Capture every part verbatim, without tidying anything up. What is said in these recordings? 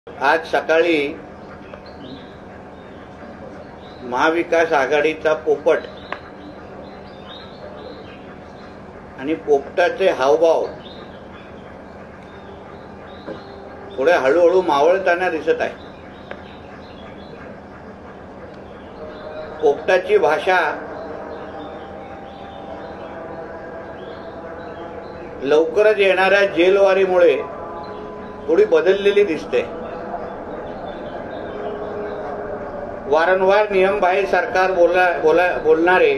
आज सकाळी महाविकास आघाडीचा पोपट आणि पोपटाचे हावभाव थोडे हळूहळू मावळताना दिसत आहे। पोपटाची भाषा लवकरच येणाऱ्या जेलवारीमुळे थोडी बदललेली दिसते। वारंवार नियमबाह्य सरकार बोला बोला बोलणारे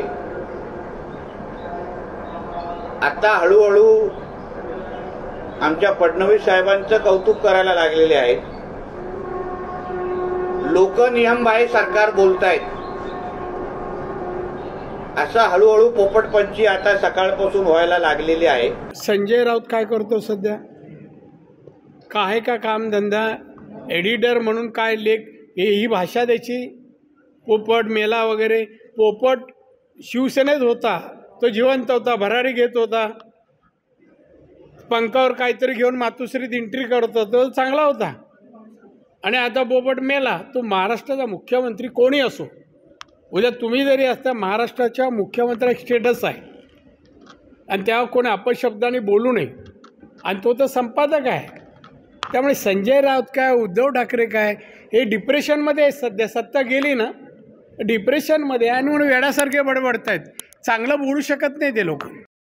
आता हळूहळू आमच्या फडणवीस साहेबांचं कौतुक करायला लागलेले आहेत। लोक नियमबाह्य सरकार बोलतायत असा हळूहळू पोपटपंची आता सकाळपासून व्हायला लागलेली आहे। संजय राऊत काय करतो सध्या? काय का काम धंदा एडिटर म्हणून काय लेख ही भाषा द्यायची? पोपट मेला वगैरे। पोपट शिवसेनेत होता, तो जिवंत होता, भरारी घेत होता, पंखावर काहीतरी घेऊन मातोश्रीत एंट्री करत होता, तो चांगला होता। आणि आता पोपट मेला, तो महाराष्ट्राचा मुख्यमंत्री कोणी असो, उद्या तुम्ही जरी असता महाराष्ट्राच्या मुख्यमंत्र्याचा स्टेटस आहे आणि त्यावर कोणी अपशब्दाने बोलू नये, आणि तो तर संपादक आहे। त्यामुळे संजय राऊत काय, उद्धव ठाकरे काय, हे डिप्रेशनमध्ये सध्या सत्ता गेली ना, डिप्रेशनमध्ये आणि म्हणून वेड्यासारखे बडबडत आहेत। चांगलं बोलू शकत नाही ते लोक।